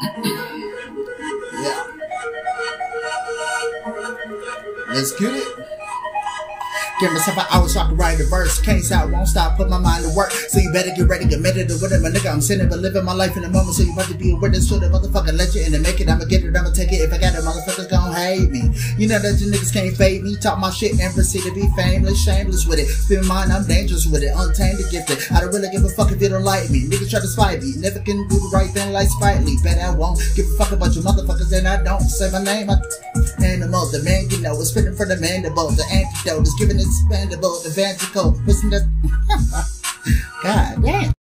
Yeah. Let's get it. Give myself an hour so I can write a verse. Can't stop, won't stop, put my mind to work. So you better get ready, committed to whatever, nigga. I'm sinning, but living my life in the moment. So you about to be a witness to the motherfucking let you in and make it. I'ma get it, I'ma take it. If I got it, motherfuckers gon' hate me. You know that you niggas can't fade me. Talk my shit and proceed to be fameless, shameless with it. Spin mine, I'm dangerous with it. Untamed and gifted. I don't really give a fuck if you don't like me. Niggas try to spite me. Never can do the right thing like Spike Lee. Bet I won't give a fuck about you motherfuckers and I don't say my name. Animal, the man you know is spitting for the mandible. The antidote is giving it expandable. The Vantical, listen to God damn.